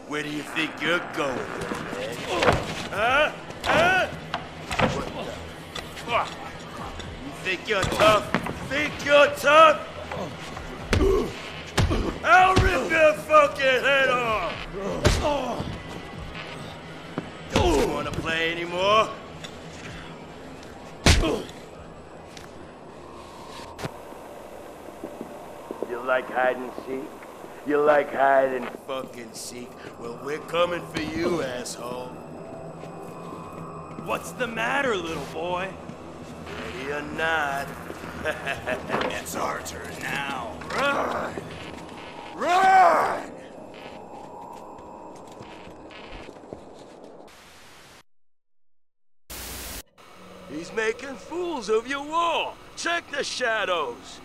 Where do you think you're going, man? Huh? Huh? What the fuck? You think you're tough? Think you're tough? I'll rip your fucking head off! Don't you wanna play anymore? You like hide and seek? You like hide and fucking seek? Well, we're coming for you, asshole. What's the matter, little boy? Ready or not. It's our turn now. Run! Run! He's making fools of you all. Check the shadows.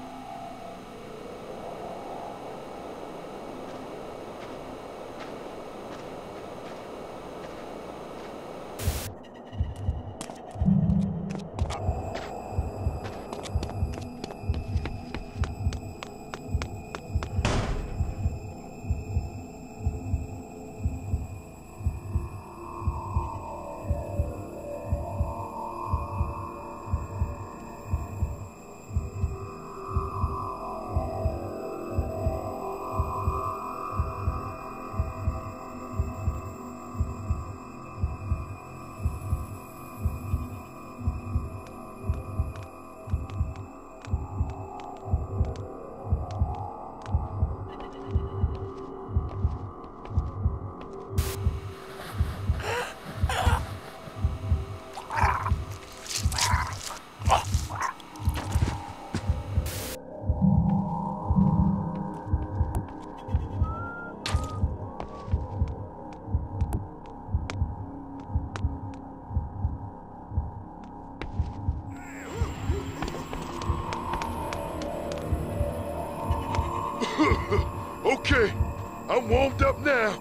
Okay, I'm warmed up now.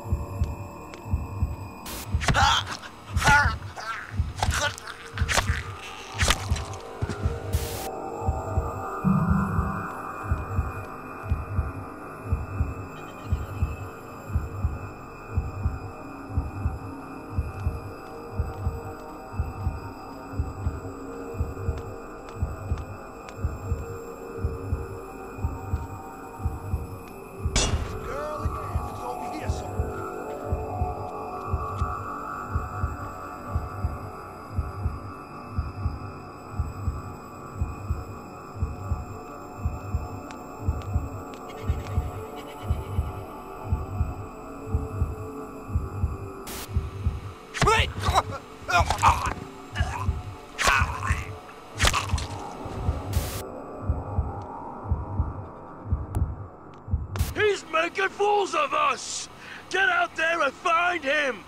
He's making fools of us! Get out there and find him!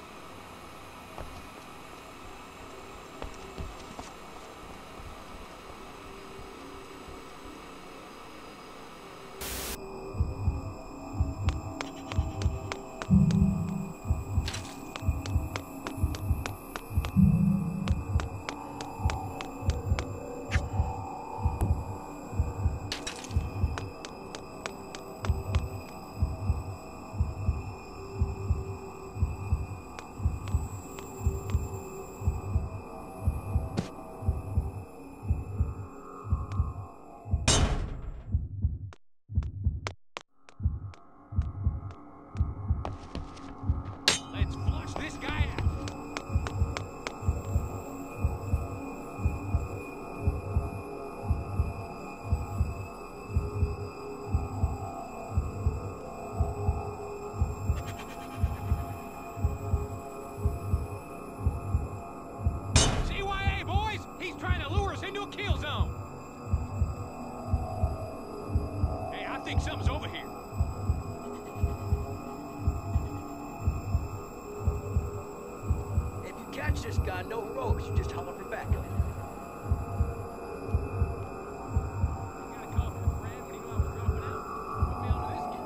Let's flush this guy out. CYA, boys! He's trying to lure us into a kill zone. Hey, I think something's over here. Catch this guy, no ropes. You just holler for backup. You gotta call for a friend when you know I was dropping out. Put me onto this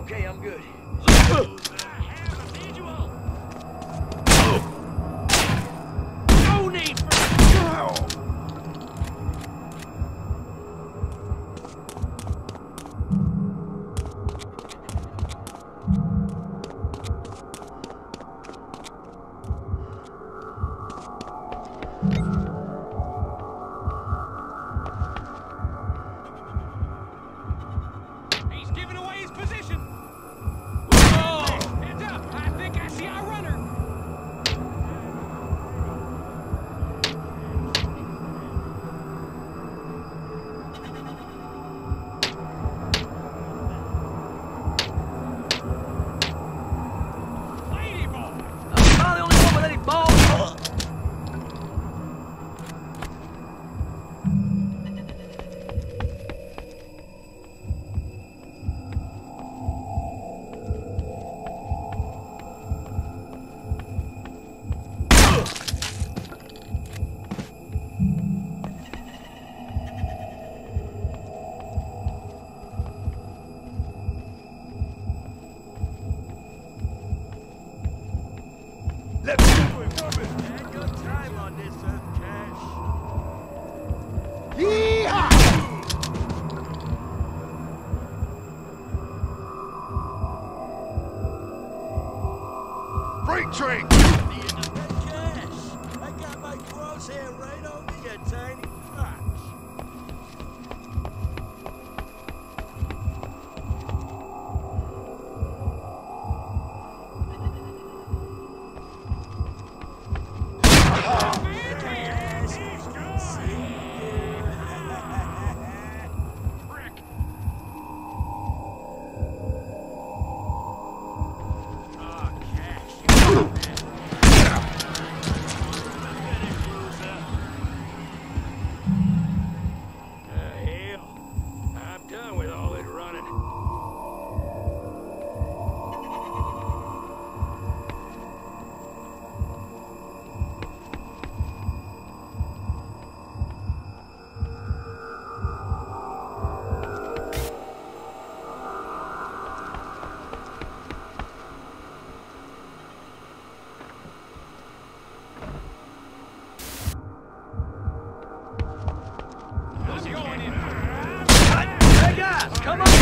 okay, I'm good. No need for... He's giving away his position. Whoa! Heads up! I think I see our runner. Lady boy! I'm the only one with any balls. Let's move it, move it. Had your time on this earth, Cash. Yeehaw! Freight train! Cash, I got my crosshair right over your tiny crotch. I'm done with all this running. I'm going in. Hey guys, come on!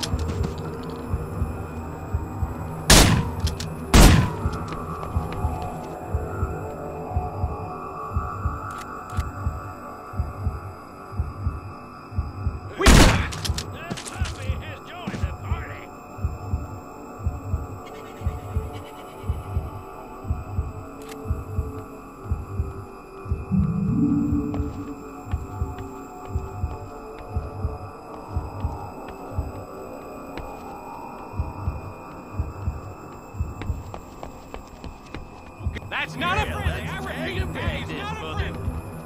The puppy has joined the party. That's not a friendly. I repeat, that is not a friendly.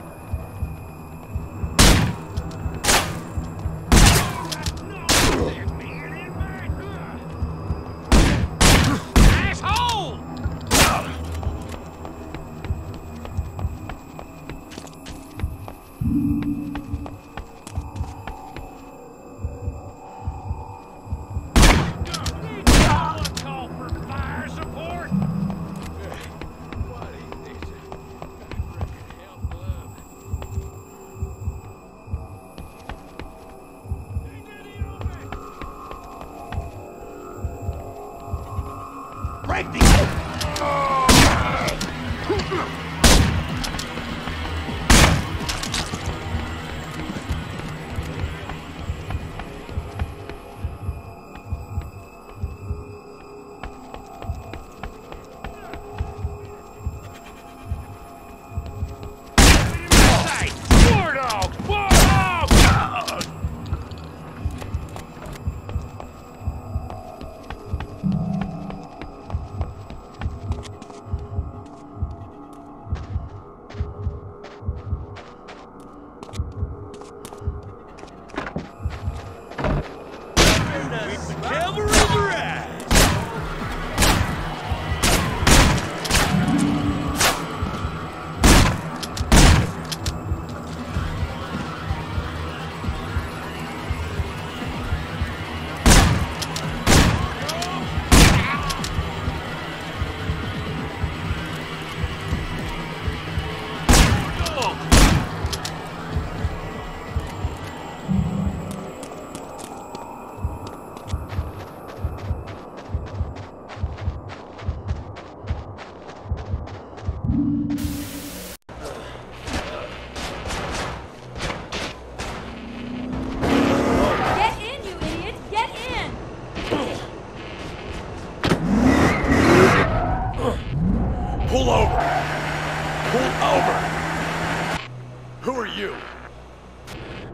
Asshole! Call for fire support. What is this? Freaking hell glove. Break the... War dogs! War dogs!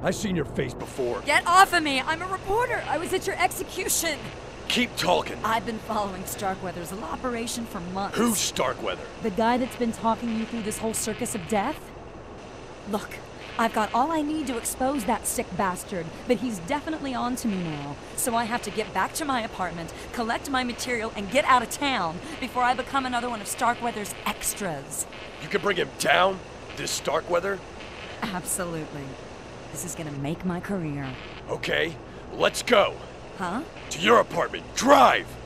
I seen your face before. Get off of me! I'm a reporter! I was at your execution! Keep talking. I've been following Starkweather's little operation for months. Who's Starkweather? The guy that's been talking you through this whole circus of death? Look, I've got all I need to expose that sick bastard, but he's definitely on to me now. So I have to get back to my apartment, collect my material, and get out of town before I become another one of Starkweather's extras. You can bring him down? This Starkweather? Absolutely. This is gonna make my career. Okay, let's go. Huh? To your apartment. Drive!